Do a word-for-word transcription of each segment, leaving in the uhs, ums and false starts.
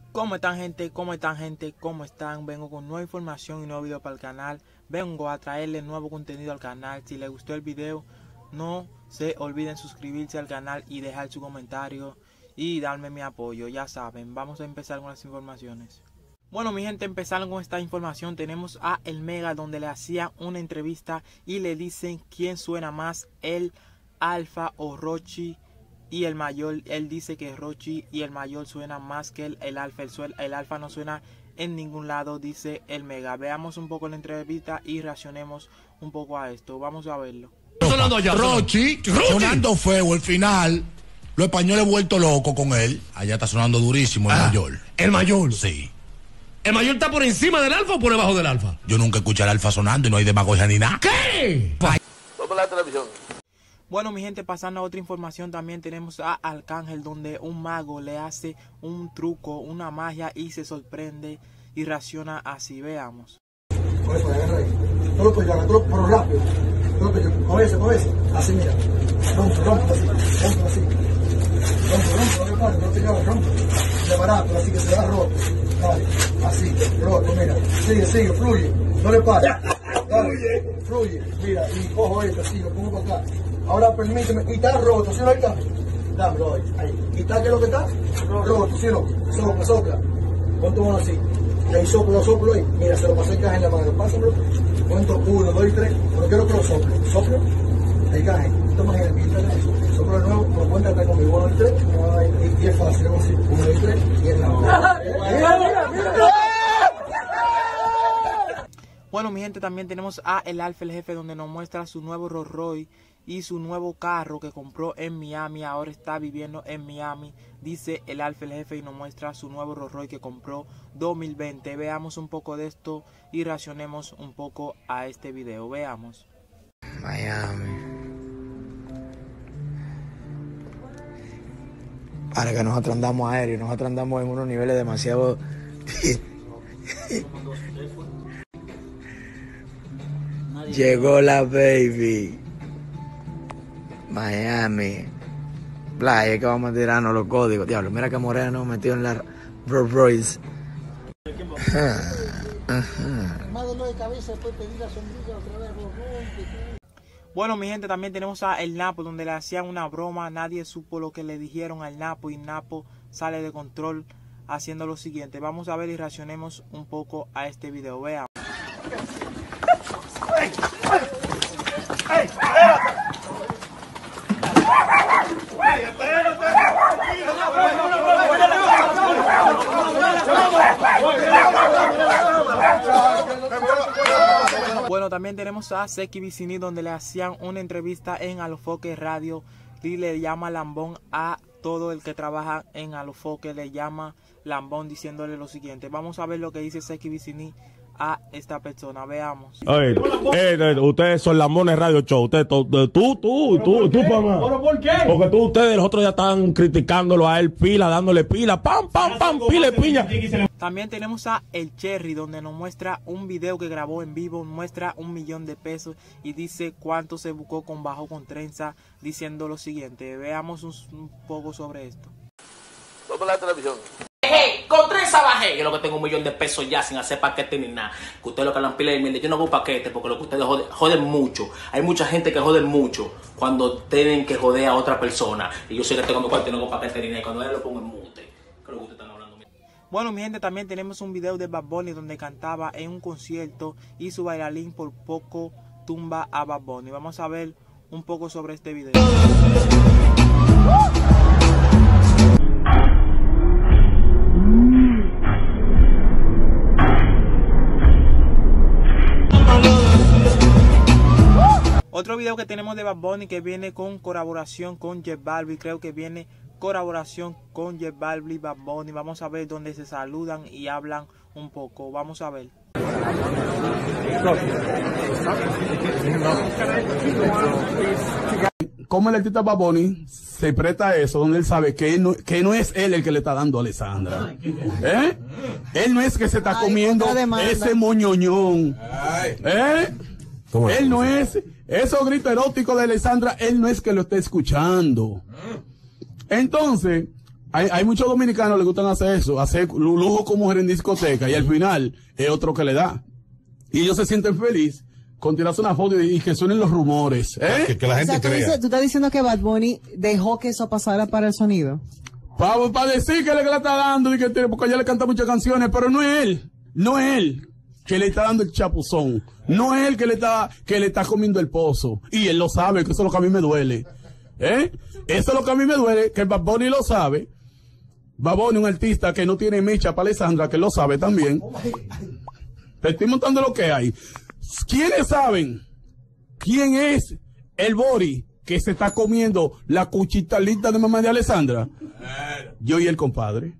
¿Cómo están, gente? ¿Cómo están, gente? ¿Cómo están? Vengo con nueva información y nuevo video para el canal. Vengo a traerle nuevo contenido al canal. Si les gustó el video, no se olviden suscribirse al canal y dejar su comentario y darme mi apoyo. Ya saben, vamos a empezar con las informaciones. Bueno, mi gente, empezando con esta información, tenemos a El Mega, donde le hacían una entrevista y le dicen quién suena más, el Alfa o Rochi. Y el mayor, él dice que Rochi y el mayor suena más que el, el Alfa. El, el Alfa no suena en ningún lado, dice El Mega. Veamos un poco la entrevista y reaccionemos un poco a esto. Vamos a verlo. Sonando allá, Rochi, sonando feo el final. Los españoles vuelto loco con él. Allá está sonando durísimo el ah, mayor. ¿El mayor? Sí. ¿El mayor está por encima del Alfa o por debajo del Alfa? Yo nunca escuché al Alfa sonando y no hay demagogia ni nada. ¿Qué? Vamos a la televisión. Bueno, mi gente, pasando a otra información, también tenemos a Arcángel, donde un mago le hace un truco, una magia y se sorprende y reacciona así. Veamos. Con eso, agarra ahí. No lo puedes agarrar, pero rápido. Con ese, con ese. Así, mira. Rompe, rompe, así. Rompe, así. Rompe, rompe, no te pares, no te llevas, rompe. De barato, así que se da roto. Dale, así, roto, mira. Sigue, sigue, fluye. No le pares. Dale, fluye. Mira, y cojo esto, así, lo pongo para acá. Ahora permíteme, y está roto, ¿sí no hay cambio? Dámelo ahí, ahí. ¿Y está qué es lo que está? Roto, ¿sí no? Sopla, sopla. Pon tu mano así. Ahí soplo, soplo ahí. Mira, se lo pasé el caja en la mano. Pásamelo. Cuento uno, dos y tres. Pero quiero que lo sople. Soplo. Ahí caje. Toma ahí, quítale eso. Soplo de nuevo, lo cuenta acá conmigo. Uno y tres. Y es fácil, es así. Uno y tres. Y es la mano. Bueno, mi gente, también tenemos a El Alfa, el jefe, donde nos muestra su nuevo Rolls Royce y su nuevo carro que compró en Miami. Ahora está viviendo en Miami, dice El Alfa, el jefe, y nos muestra su nuevo Rolls Royce que compró dos mil veinte. Veamos un poco de esto y reaccionemos un poco a este video. Veamos. Miami. Para que nosotros andamos aéreos, nosotros andamos en unos niveles demasiado... Llegó la baby. Miami. Playa, que vamos a tirarnos los códigos. Diablo, mira que Moreno metió en la Rolls Royce. Bueno, mi gente, también tenemos a El Napo, donde le hacían una broma. Nadie supo lo que le dijeron al Napo y Napo sale de control haciendo lo siguiente. Vamos a ver y reaccionemos un poco a este video. Veamos. ¡Ey! ¡Ey! ¡Espérate! Bueno, también tenemos a Seki Vicini, donde le hacían una entrevista en Alofoque Radio y le llama lambón a todo el que trabaja en Alofoque, le llama lambón diciéndole lo siguiente. Vamos a ver lo que dice Seki Vicini a esta persona, veamos. Oye, eh, ustedes son Lambones Radio Show, ustedes, tú, tú, tú, tú, tú, mamá. ¿Pero por qué? Porque tú, ustedes, los otros ya están criticándolo a él, pila, dándole pila, pam, pam, pam, pila, piña. También tenemos a El Cherry, donde nos muestra un video que grabó en vivo, muestra un millón de pesos y dice cuánto se buscó con bajo con trenza, diciendo lo siguiente. Veamos un, un poco sobre esto. Vamos a la televisión. Hey, con trenza bajé. Yo lo que tengo un millón de pesos ya sin hacer paquete ni nada. Que ustedes lo que hablan pila de mierda. Yo no hago paquete porque lo que ustedes joden, joden mucho. Hay mucha gente que joden mucho cuando tienen que joder a otra persona. Y yo sé que tengo mi cuarto y no hago paquete ni nada. Y cuando él lo pongo en mute. Creo que ustedes están hablando. Bueno, mi gente, también tenemos un video de Bad Bunny donde cantaba en un concierto y su bailarín por poco tumba a Bad Bunny. Vamos a ver un poco sobre este video. Otro video que tenemos de Bad Bunny que viene con colaboración con J Balvin, creo que viene colaboración con J Balvin y Bad Bunny. Vamos a ver donde se saludan y hablan un poco. Vamos a ver. Como el artista Bad Bunny se presta a eso, donde él sabe que no, que no es él el que le está dando a Alessandra. ¿Eh? Él no es que se está comiendo ese moñoñón. ¿Eh? Él no es, esos gritos eróticos de Alessandra, él no es que lo esté escuchando. Entonces, Hay, hay muchos dominicanos que les gustan hacer eso, hacer lujo con mujer en discoteca y al final es otro que le da. Y ellos se sienten felices con tirarse una foto y, y que suenen los rumores. ¿eh? Que, que la gente o sea, tú, crea. dices, tú estás diciendo que Bad Bunny dejó que eso pasara para el sonido. Para pa decir que le, que le está dando, y que, porque ella le canta muchas canciones, pero no es él, no es él que le está dando el chapuzón, no es él que le está, que le está comiendo el pozo, y él lo sabe, que eso es lo que a mí me duele, ¿eh? Eso es lo que a mí me duele, que Bad Bunny lo sabe, Bad Bunny, un artista que no tiene mecha para Alessandra, que lo sabe también, te estoy montando lo que hay. ¿Quiénes saben quién es el Bori que se está comiendo la cuchitalita de mamá de Alessandra? Yo y el compadre.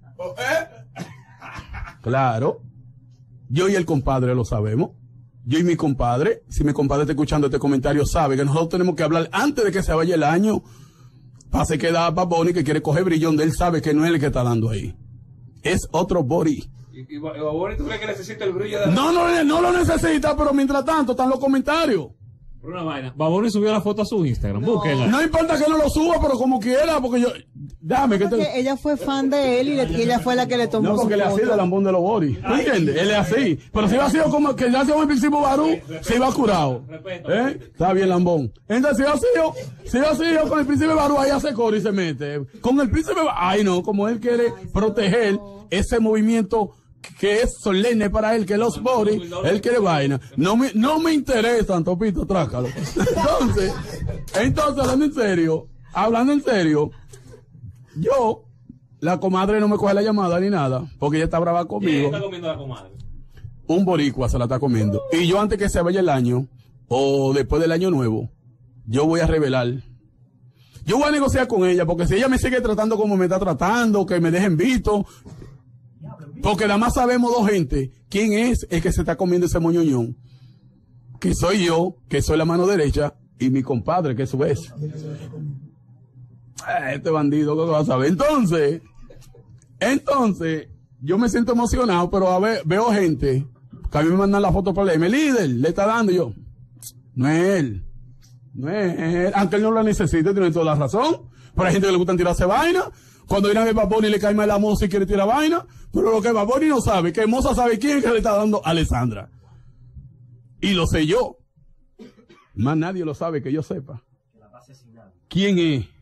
Claro. Yo y el compadre lo sabemos. Yo y mi compadre, si mi compadre está escuchando este comentario, sabe que nosotros tenemos que hablar antes de que se vaya el año. Pase que da Bad Bunny que quiere coger brillón de él, sabe que no es el que está dando ahí. Es otro Bori. ¿Y, y Bad Bunny tú crees que necesita el brillo de la... No, no, no lo necesita, pero mientras tanto están los comentarios. Por una vaina. Bad Bunny subió la foto a su Instagram. No. Búsquenla. No importa que no lo suba, pero como quiera, porque yo... Déjame que te... Porque ella fue fan de él y, le, y ella fue la que le tomó No, porque su él es así foto. del lambón de los Boris. ¿Tú entiendes? Él es así. Pero si hubiera sido como que ya hacía un principio Barú, se iba curado. ¿Eh? Está bien, lambón. Entonces, si hubiera sido, si hubiera sido con el príncipe Barú, ahí hace coro y se mete. Con el príncipe Barú, ay no, como él quiere proteger ese movimiento que es solemne para él, que los Boris, él quiere vaina. No me, no me interesan, Topito, trácalo. Entonces, entonces, hablando en serio, hablando en serio, yo, la comadre no me coge la llamada ni nada, porque ella está brava conmigo. ¿Quién está comiendo la comadre? Un boricua se la está comiendo. Y yo antes que se vaya el año, o después del año nuevo, yo voy a revelar. Yo voy a negociar con ella, porque si ella me sigue tratando como me está tratando, que me dejen visto, porque nada más sabemos dos gente, quién es el que se está comiendo ese moñoñón. Que soy yo, que soy la mano derecha, y mi compadre, que es su vez. Este bandido, ¿qué vas a saber? Entonces, entonces, yo me siento emocionado, pero a ver, veo gente, que a mí me mandan la foto por ahí, mi líder, le está dando, y yo, no es él, no es él, aunque él no la necesite, tiene toda la razón, pero hay gente que le gustan tirarse vaina, cuando viene a ver Bad Bunny le cae mal la moza y quiere tirar vaina, pero lo que Bad Bunny no sabe, que moza sabe quién es que le está dando a Alessandra, y lo sé yo, más nadie lo sabe que yo sepa, ¿quién es?